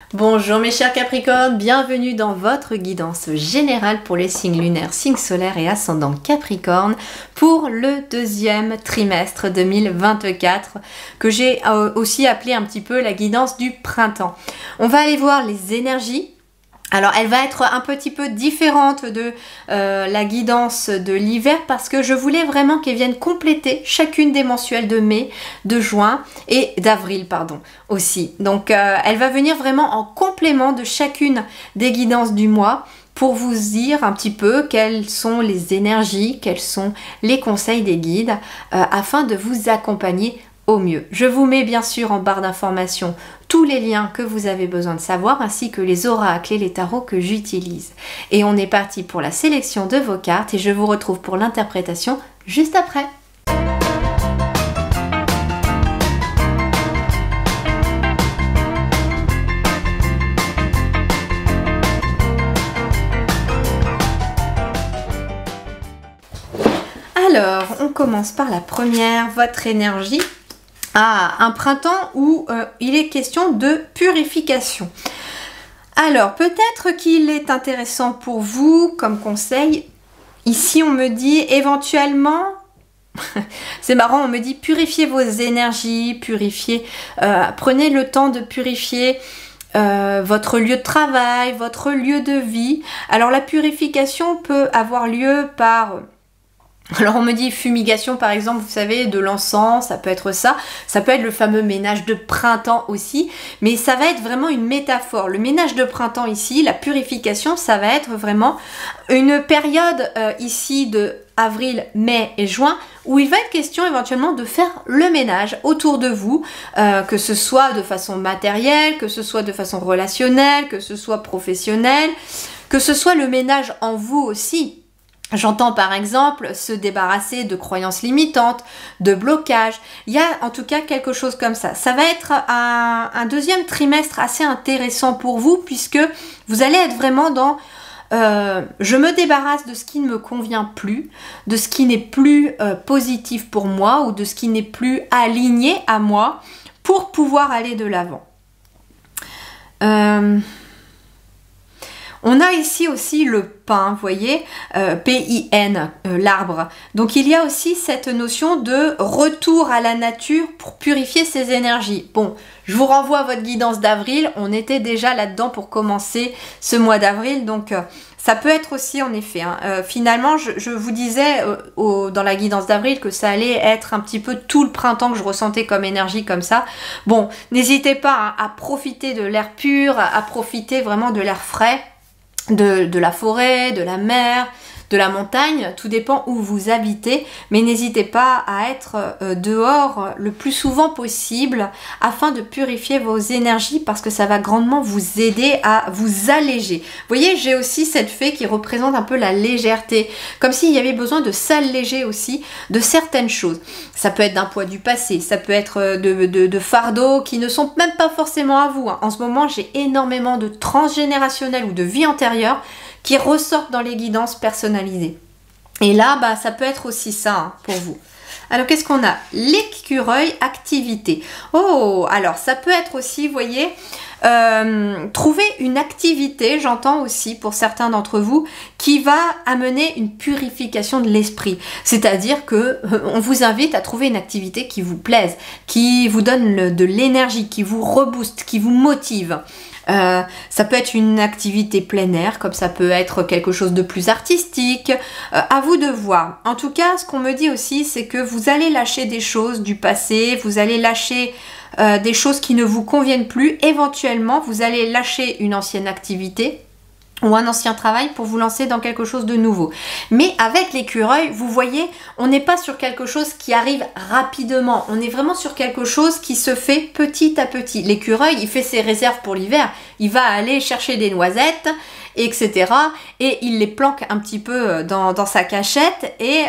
Bonjour mes chers Capricornes, bienvenue dans votre guidance générale pour les signes lunaires, signes solaires et ascendant Capricorne pour le deuxième trimestre 2024 que j'ai aussi appelé un petit peu la guidance du printemps. On va aller voir les énergies. Alors elle va être un petit peu différente de la guidance de l'hiver parce que je voulais vraiment qu'elle vienne compléter chacune des mensuelles de mai, de juin et d'avril pardon aussi. Donc elle va venir vraiment en complément de chacune des guidances du mois pour vous dire un petit peu quelles sont les énergies, quels sont les conseils des guides afin de vous accompagner au mieux. Je vous mets bien sûr en barre d'informations tous les liens que vous avez besoin de savoir ainsi que les oracles et les tarots que j'utilise. Et on est parti pour la sélection de vos cartes et je vous retrouve pour l'interprétation juste après. Alors, on commence par la première, votre énergie. Un printemps où il est question de purification. Alors, peut-être qu'il est intéressant pour vous comme conseil. Ici, on me dit éventuellement, c'est marrant, on me dit purifiez vos énergies, prenez le temps de purifier votre lieu de travail, votre lieu de vie. Alors, la purification peut avoir lieu par... Alors on me dit fumigation par exemple, vous savez, de l'encens, ça peut être ça peut être le fameux ménage de printemps aussi, mais ça va être vraiment une métaphore. Le ménage de printemps ici, la purification, ça va être vraiment une période ici de avril, mai et juin, où il va être question éventuellement de faire le ménage autour de vous, que ce soit de façon matérielle, que ce soit de façon relationnelle, que ce soit professionnelle, que ce soit le ménage en vous aussi. J'entends par exemple se débarrasser de croyances limitantes, de blocages. Il y a en tout cas quelque chose comme ça. Ça va être un deuxième trimestre assez intéressant pour vous puisque vous allez être vraiment dans je me débarrasse de ce qui ne me convient plus, de ce qui n'est plus positif pour moi ou de ce qui n'est plus aligné à moi pour pouvoir aller de l'avant. On a ici aussi le pin, vous voyez, P-I-N, l'arbre. Donc il y a aussi cette notion de retour à la nature pour purifier ses énergies. Bon, je vous renvoie à votre guidance d'avril, on était déjà là-dedans pour commencer ce mois d'avril, donc ça peut être aussi en effet. Finalement, je vous disais dans la guidance d'avril que ça allait être un petit peu tout le printemps que je ressentais comme énergie comme ça. Bon, n'hésitez pas à profiter de l'air pur, à profiter vraiment de l'air frais. De la forêt, de la mer, de la montagne, tout dépend où vous habitez, mais n'hésitez pas à être dehors le plus souvent possible afin de purifier vos énergies parce que ça va grandement vous aider à vous alléger. Vous voyez, j'ai aussi cette fée qui représente un peu la légèreté, comme s'il y avait besoin de s'alléger aussi de certaines choses. Ça peut être d'un poids du passé, ça peut être de fardeaux qui ne sont même pas forcément à vous. En ce moment, j'ai énormément de transgénérationnel ou de vie antérieure qui ressortent dans les guidances personnalisées. Et là, ça peut être aussi ça pour vous. Alors, qu'est-ce qu'on a? L'écureuil, activité. Oh, alors ça peut être aussi, vous voyez, trouver une activité, j'entends aussi pour certains d'entre vous, qui va amener une purification de l'esprit. C'est-à-dire que on vous invite à trouver une activité qui vous plaise, qui vous donne de l'énergie, qui vous rebooste, qui vous motive. Ça peut être une activité plein air, comme ça peut être quelque chose de plus artistique, à vous de voir. En tout cas, ce qu'on me dit aussi, c'est que vous allez lâcher des choses du passé, vous allez lâcher des choses qui ne vous conviennent plus. Éventuellement, vous allez lâcher une ancienne activité ou un ancien travail pour vous lancer dans quelque chose de nouveau. Mais avec l'écureuil, vous voyez, on n'est pas sur quelque chose qui arrive rapidement. On est vraiment sur quelque chose qui se fait petit à petit. L'écureuil, il fait ses réserves pour l'hiver. Il va aller chercher des noisettes, etc. Et il les planque un petit peu dans sa cachette et...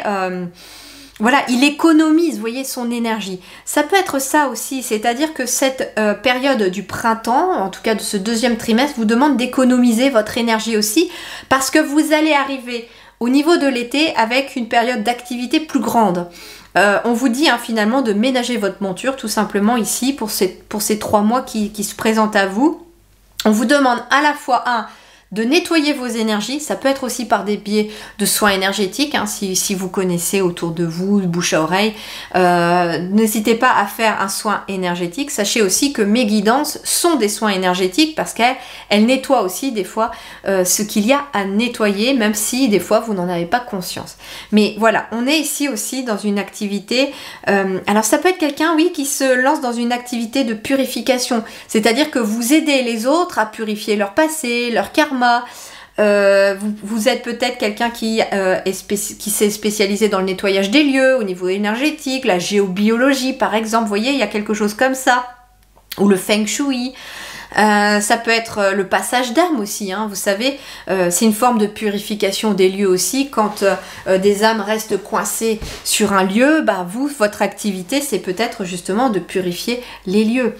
voilà, il économise, vous voyez, son énergie. Ça peut être ça aussi, c'est-à-dire que cette période du printemps, en tout cas de ce deuxième trimestre, vous demande d'économiser votre énergie aussi, parce que vous allez arriver au niveau de l'été avec une période d'activité plus grande. On vous dit finalement de ménager votre monture tout simplement ici pour ces 3 mois qui se présentent à vous. On vous demande à la fois de nettoyer vos énergies, ça peut être aussi par des biais de soins énergétiques, hein, si vous connaissez autour de vous, bouche à oreille, n'hésitez pas à faire un soin énergétique. Sachez aussi que mes guidances sont des soins énergétiques parce qu'elles nettoient aussi des fois ce qu'il y a à nettoyer, même si des fois vous n'en avez pas conscience. Mais voilà, on est ici aussi dans une activité, alors ça peut être quelqu'un, oui, qui se lance dans une activité de purification, c'est-à-dire que vous aidez les autres à purifier leur passé, leur karma. Vous êtes peut-être quelqu'un qui s'est spécialisé dans le nettoyage des lieux au niveau énergétique, la géobiologie par exemple, vous voyez, il y a quelque chose comme ça, ou le feng shui. Ça peut être le passage d'âme aussi, hein, vous savez, c'est une forme de purification des lieux aussi. Quand des âmes restent coincées sur un lieu, bah votre activité c'est peut-être justement de purifier les lieux.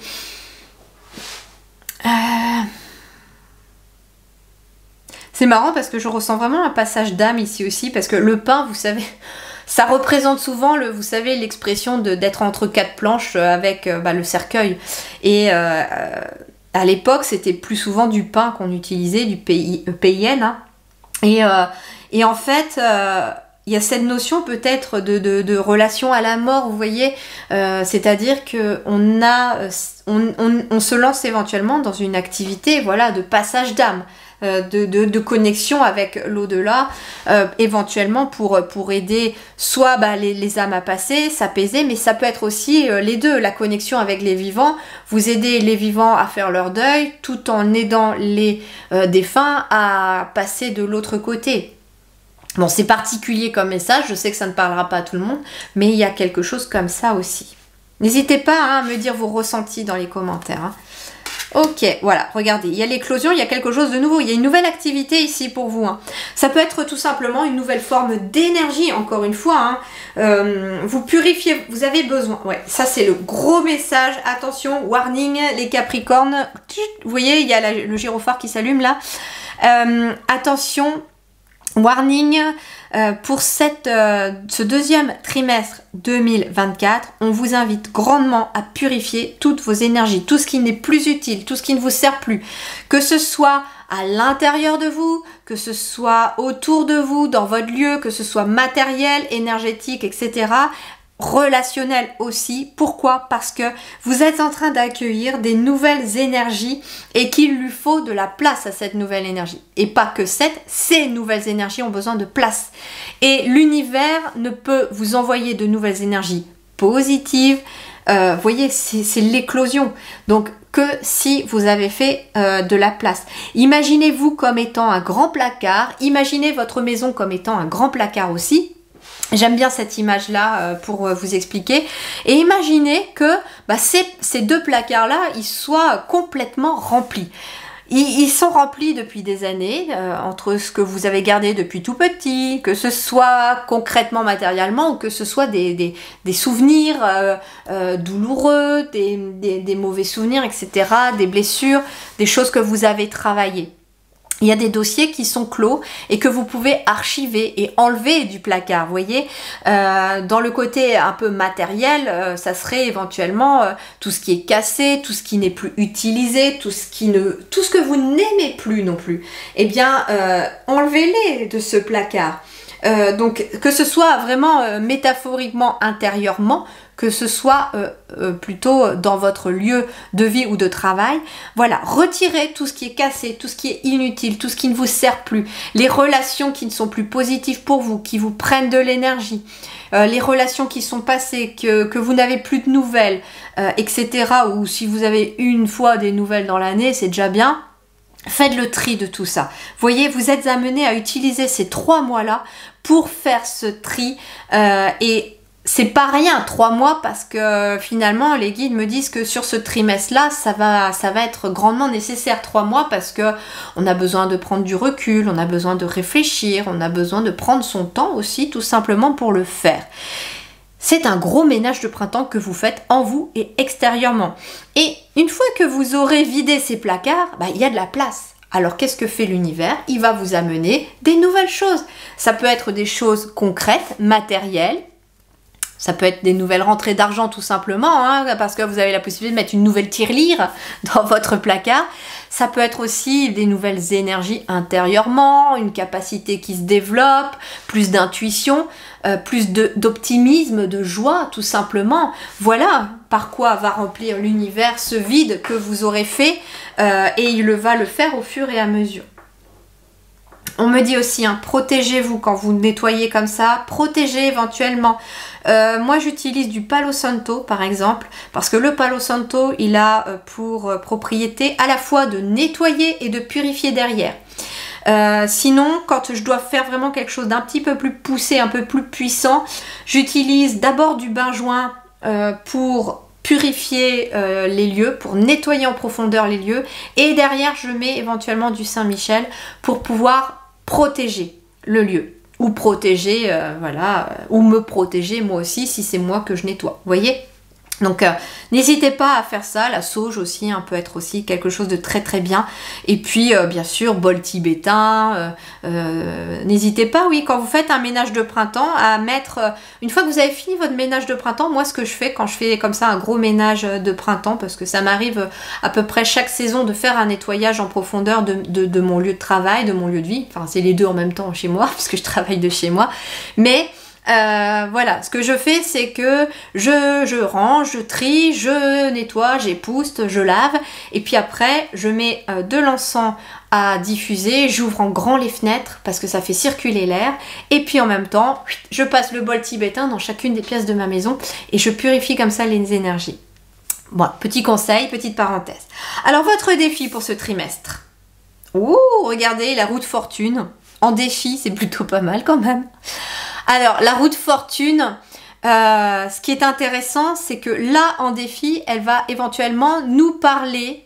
C'est marrant parce que je ressens vraiment un passage d'âme ici aussi, parce que le pain, vous savez, ça représente souvent, vous savez, l'expression d'être entre quatre planches avec le cercueil. Et à l'époque, c'était plus souvent du pain qu'on utilisait, du PIN. Hein. Et en fait, il y a cette notion peut-être de relation à la mort, vous voyez, c'est-à-dire qu'on on se lance éventuellement dans une activité, voilà, de passage d'âme. De connexion avec l'au-delà, éventuellement pour aider soit les âmes à passer, s'apaiser, mais ça peut être aussi les deux, la connexion avec les vivants, vous aidez les vivants à faire leur deuil, tout en aidant les défunts à passer de l'autre côté. Bon, c'est particulier comme message, je sais que ça ne parlera pas à tout le monde, mais il y a quelque chose comme ça aussi. N'hésitez pas à me dire vos ressentis dans les commentaires. Hein. Ok, voilà, regardez, il y a l'éclosion, il y a quelque chose de nouveau, il y a une nouvelle activité ici pour vous. Hein. Ça peut être tout simplement une nouvelle forme d'énergie, encore une fois. Hein. Vous purifiez, vous avez besoin. Ouais, ça c'est le gros message. Attention, warning, les Capricornes. Vous voyez, il y a le gyrophare qui s'allume là. Attention, warning. Pour ce deuxième trimestre 2024, on vous invite grandement à purifier toutes vos énergies, tout ce qui n'est plus utile, tout ce qui ne vous sert plus, que ce soit à l'intérieur de vous, que ce soit autour de vous, dans votre lieu, que ce soit matériel, énergétique, etc., relationnel aussi. Pourquoi? Parce que vous êtes en train d'accueillir des nouvelles énergies et qu'il lui faut de la place à cette nouvelle énergie. Et pas que ces nouvelles énergies ont besoin de place. Et l'univers ne peut vous envoyer de nouvelles énergies positives. Vous voyez, c'est l'éclosion. Donc, que si vous avez fait de la place. Imaginez-vous comme étant un grand placard. Imaginez votre maison comme étant un grand placard aussi. J'aime bien cette image-là pour vous expliquer. Et imaginez que ces deux placards-là, ils soient complètement remplis. Ils sont remplis depuis des années, entre ce que vous avez gardé depuis tout petit, que ce soit concrètement, matériellement, ou que ce soit des souvenirs douloureux, des mauvais souvenirs, etc., des blessures, des choses que vous avez travaillées. Il y a des dossiers qui sont clos et que vous pouvez archiver et enlever du placard, vous voyez. Dans le côté un peu matériel, ça serait éventuellement tout ce qui est cassé, tout ce qui n'est plus utilisé, tout ce que vous n'aimez plus non plus. Eh bien, enlevez-les de ce placard. Donc, que ce soit vraiment métaphoriquement, intérieurement, que ce soit plutôt dans votre lieu de vie ou de travail. Voilà, retirez tout ce qui est cassé, tout ce qui est inutile, tout ce qui ne vous sert plus, les relations qui ne sont plus positives pour vous, qui vous prennent de l'énergie, les relations qui sont passées, que vous n'avez plus de nouvelles, etc. Ou si vous avez une fois des nouvelles dans l'année, c'est déjà bien. Faites le tri de tout ça. Vous voyez, vous êtes amené à utiliser ces 3 mois-là pour faire ce tri et c'est pas rien, 3 mois, parce que finalement les guides me disent que sur ce trimestre-là, ça va être grandement nécessaire, 3 mois, parce que on a besoin de prendre du recul, on a besoin de réfléchir, on a besoin de prendre son temps aussi, tout simplement pour le faire. C'est un gros ménage de printemps que vous faites en vous et extérieurement. Et une fois que vous aurez vidé ces placards, il y a de la place. Alors qu'est-ce que fait l'univers? Il va vous amener des nouvelles choses. Ça peut être des choses concrètes, matérielles, Ça peut être des nouvelles rentrées d'argent tout simplement, hein, parce que vous avez la possibilité de mettre une nouvelle tirelire dans votre placard. Ça peut être aussi des nouvelles énergies intérieurement, une capacité qui se développe, plus d'intuition, plus d'optimisme, de joie tout simplement. Voilà par quoi va remplir l'univers ce vide que vous aurez fait et il va le faire au fur et à mesure. On me dit aussi, hein, protégez-vous quand vous nettoyez comme ça, protégez éventuellement. Moi j'utilise du Palo Santo par exemple, parce que le Palo Santo il a pour propriété à la fois de nettoyer et de purifier derrière. Sinon, quand je dois faire vraiment quelque chose d'un petit peu plus poussé, un peu plus puissant, j'utilise d'abord du benjoin pour purifier les lieux, pour nettoyer en profondeur les lieux, et derrière je mets éventuellement du Saint-Michel pour pouvoir protéger le lieu, ou protéger, voilà, ou me protéger moi aussi si c'est moi que je nettoie, vous voyez. Donc n'hésitez pas à faire ça, la sauge aussi hein, peut être aussi quelque chose de très très bien. Et puis bien sûr bol tibétain, n'hésitez pas, oui, quand vous faites un ménage de printemps, à mettre, une fois que vous avez fini votre ménage de printemps, moi ce que je fais quand je fais comme ça un gros ménage de printemps, parce que ça m'arrive à peu près chaque saison de faire un nettoyage en profondeur de mon lieu de travail, de mon lieu de vie, enfin c'est les deux en même temps chez moi, puisque je travaille de chez moi, mais voilà, ce que je fais c'est que je range, je trie, je nettoie, j'épouste, je lave et puis après je mets de l'encens à diffuser, j'ouvre en grand les fenêtres parce que ça fait circuler l'air et puis en même temps je passe le bol tibétain dans chacune des pièces de ma maison et je purifie comme ça les énergies. Bon, petit conseil, petite parenthèse. Alors votre défi pour ce trimestre. Ouh, regardez la roue de fortune. En défi, c'est plutôt pas mal quand même. Alors, la roue de fortune, ce qui est intéressant, c'est que là, en défi, elle va éventuellement nous parler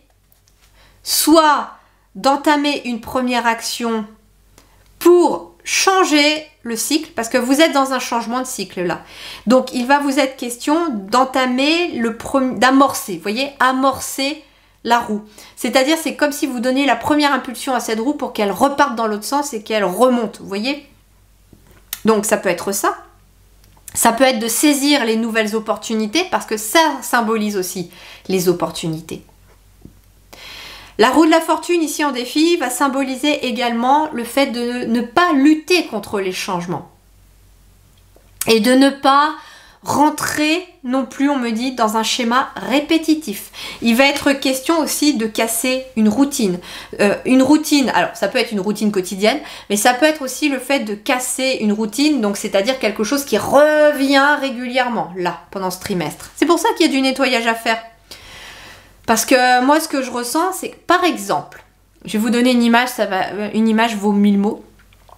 soit d'entamer une première action pour changer le cycle, parce que vous êtes dans un changement de cycle là. Donc, il va vous être question d'entamer d'amorcer, vous voyez, amorcer la roue. C'est-à-dire, c'est comme si vous donniez la première impulsion à cette roue pour qu'elle reparte dans l'autre sens et qu'elle remonte, vous voyez. Donc ça peut être ça. Ça peut être de saisir les nouvelles opportunités parce que ça symbolise aussi les opportunités. La roue de la fortune ici en défi va symboliser également le fait de ne pas lutter contre les changements. Et de ne pas rentrer non plus, on me dit, dans un schéma répétitif. Il va être question aussi de casser une routine. Alors ça peut être une routine quotidienne, mais ça peut être aussi le fait de casser une routine, donc c'est-à-dire quelque chose qui revient régulièrement, là, pendant ce trimestre. C'est pour ça qu'il y a du nettoyage à faire. Parce que moi, ce que je ressens, c'est que, par exemple, je vais vous donner une image, une image vaut 1000 mots.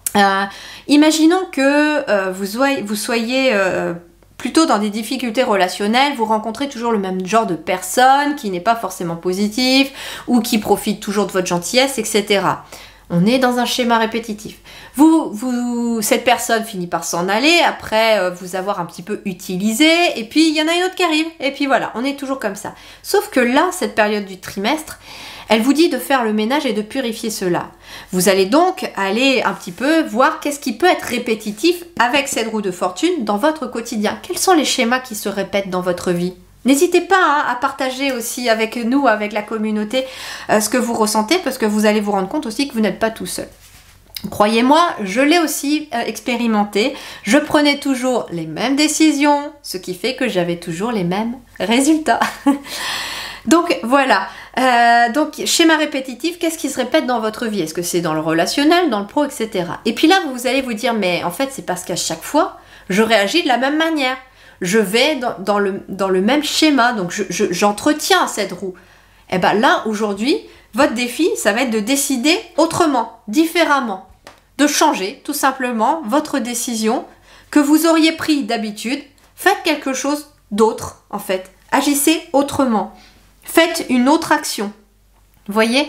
Imaginons que vous soyez plutôt dans des difficultés relationnelles, vous rencontrez toujours le même genre de personne qui n'est pas forcément positif ou qui profite toujours de votre gentillesse, etc. On est dans un schéma répétitif. Cette personne finit par s'en aller après vous avoir un petit peu utilisé et puis il y en a une autre qui arrive et puis voilà, on est toujours comme ça. Sauf que là, cette période du trimestre, elle vous dit de faire le ménage et de purifier cela. Vous allez donc aller un petit peu voir qu'est-ce qui peut être répétitif avec cette roue de fortune dans votre quotidien. Quels sont les schémas qui se répètent dans votre vie? N'hésitez pas hein, à partager aussi avec nous, avec la communauté, ce que vous ressentez parce que vous allez vous rendre compte aussi que vous n'êtes pas tout seul. Croyez-moi, je l'ai aussi expérimenté. Je prenais toujours les mêmes décisions, ce qui fait que j'avais toujours les mêmes résultats. Donc voilà. Donc schéma répétitif, qu'est-ce qui se répète dans votre vie? Est-ce que c'est dans le relationnel, dans le pro, etc. Et puis là, vous allez vous dire, mais en fait, c'est parce qu'à chaque fois, je réagis de la même manière. Je vais dans le même schéma, donc j'entretiens cette roue. Et bien là, aujourd'hui, votre défi, ça va être de décider autrement, différemment, de changer tout simplement votre décision que vous auriez pris d'habitude. Faites quelque chose d'autre, en fait. Agissez autrement. Faites une autre action. Vous voyez?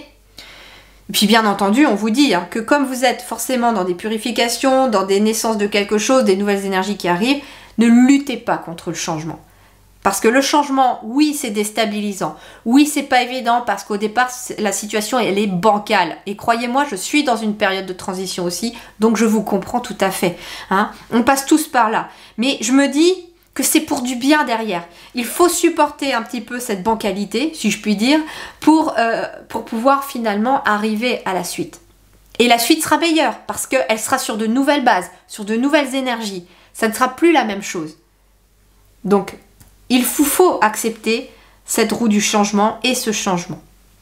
Et puis bien entendu, on vous dit hein, que comme vous êtes forcément dans des purifications, dans des naissances de quelque chose, des nouvelles énergies qui arrivent, ne luttez pas contre le changement. Parce que le changement, oui, c'est déstabilisant. Oui, c'est pas évident parce qu'au départ, la situation, elle est bancale. Et croyez-moi, je suis dans une période de transition aussi, donc je vous comprends tout à fait. Hein. On passe tous par là. Mais je me dis que c'est pour du bien derrière. Il faut supporter un petit peu cette bancalité, si je puis dire, pour pouvoir finalement arriver à la suite. Et la suite sera meilleure parce qu'elle sera sur de nouvelles bases, sur de nouvelles énergies. Ça ne sera plus la même chose. Donc, il faut accepter cette roue du changement et ce changement.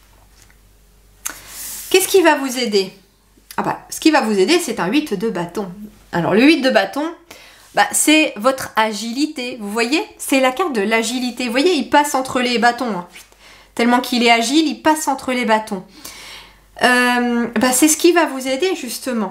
Qu'est-ce qui va vous aider? Ce qui va vous aider, c'est un 8 de bâton. Alors, le 8 de bâton, c'est votre agilité. Vous voyez? C'est la carte de l'agilité. Vous voyez, il passe entre les bâtons. Hein. Tellement qu'il est agile, il passe entre les bâtons. C'est ce qui va vous aider justement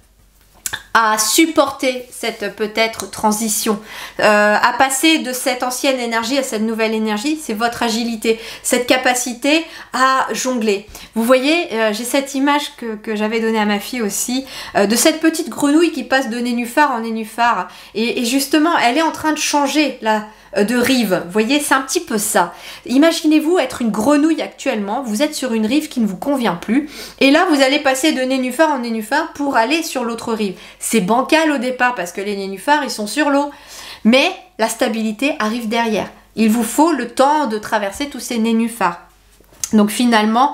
à supporter cette peut-être transition, à passer de cette ancienne énergie à cette nouvelle énergie. C'est votre agilité, cette capacité à jongler. Vous voyez, j'ai cette image que j'avais donnée à ma fille aussi, de cette petite grenouille qui passe de nénuphar en nénuphar, et justement elle est en train de changer là, de rive. Vous voyez, c'est un petit peu ça. Imaginez-vous être une grenouille actuellement, vous êtes sur une rive qui ne vous convient plus, et là vous allez passer de nénuphar en nénuphar pour aller sur l'autre rive. C'est bancal au départ parce que les nénuphars ils sont sur l'eau, mais la stabilité arrive derrière. Il vous faut le temps de traverser tous ces nénuphars. Donc finalement,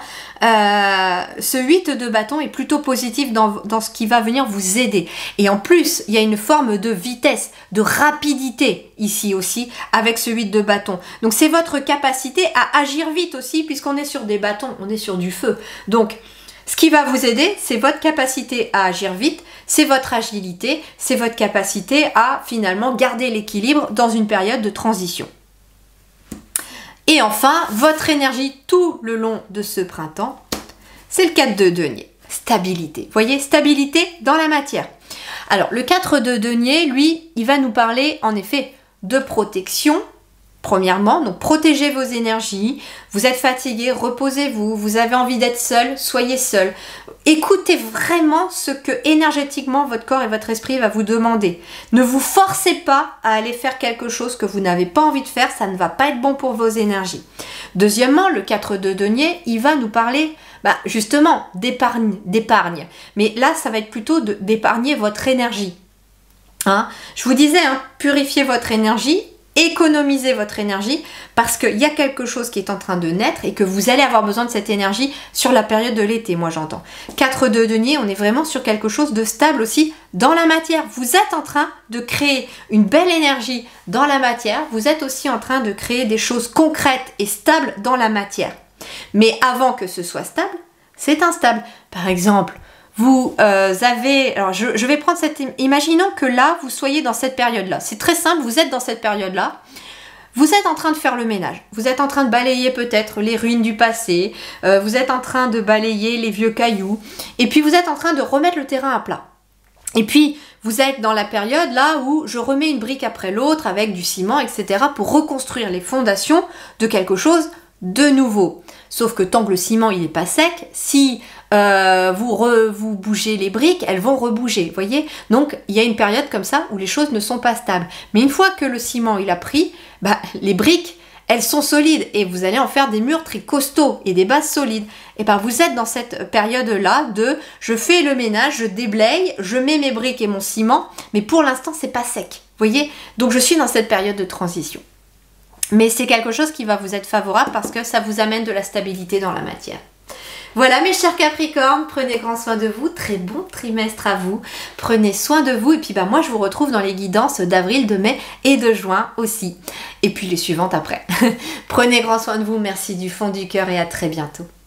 ce 8 de bâton est plutôt positif dans ce qui va venir vous aider. Et en plus, il y a une forme de vitesse, de rapidité ici aussi avec ce 8 de bâton. Donc c'est votre capacité à agir vite aussi puisqu'on est sur des bâtons, on est sur du feu. Donc ce qui va vous aider, c'est votre capacité à agir vite, c'est votre agilité, c'est votre capacité à finalement garder l'équilibre dans une période de transition. Et enfin, votre énergie tout le long de ce printemps, c'est le 4 de denier. Stabilité. Vous voyez, stabilité dans la matière. Alors, le 4 de denier, lui, il va nous parler en effet de protection. Premièrement, donc protégez vos énergies. Vous êtes fatigué, reposez-vous. Vous avez envie d'être seul, soyez seul. Écoutez vraiment ce que énergétiquement votre corps et votre esprit va vous demander. Ne vous forcez pas à aller faire quelque chose que vous n'avez pas envie de faire, ça ne va pas être bon pour vos énergies. Deuxièmement, le 4 de denier, il va nous parler justement d'épargne. Mais là, ça va être plutôt d'épargner votre énergie. Hein? Je vous disais, purifiez votre énergie, économisez votre énergie parce qu'il y a quelque chose qui est en train de naître et que vous allez avoir besoin de cette énergie sur la période de l'été, moi j'entends. 4 de denier, on est vraiment sur quelque chose de stable aussi dans la matière. Vous êtes en train de créer une belle énergie dans la matière, vous êtes aussi en train de créer des choses concrètes et stables dans la matière. Mais avant que ce soit stable, c'est instable. Par exemple, vous avez... Alors, je vais prendre cette... Imaginons que là, vous soyez dans cette période-là. C'est très simple, vous êtes dans cette période-là. Vous êtes en train de faire le ménage. Vous êtes en train de balayer peut-être les ruines du passé. Vous êtes en train de balayer les vieux cailloux. Et puis, vous êtes en train de remettre le terrain à plat. Et puis, vous êtes dans la période là où je remets une brique après l'autre avec du ciment, etc. pour reconstruire les fondations de quelque chose de nouveau. Sauf que tant que le ciment il n'est pas sec, si vous bougez les briques, elles vont rebouger, vous voyez. Donc il y a une période comme ça où les choses ne sont pas stables. Mais une fois que le ciment il a pris, les briques elles sont solides et vous allez en faire des murs très costauds et des bases solides. Et vous êtes dans cette période-là de je fais le ménage, je déblaye, je mets mes briques et mon ciment, mais pour l'instant c'est pas sec, vous voyez. Donc je suis dans cette période de transition. Mais c'est quelque chose qui va vous être favorable parce que ça vous amène de la stabilité dans la matière. Voilà mes chers Capricornes, prenez grand soin de vous, très bon trimestre à vous, prenez soin de vous et puis moi je vous retrouve dans les guidances d'avril, de mai et de juin aussi. Et puis les suivantes après. Prenez grand soin de vous, merci du fond du cœur et à très bientôt.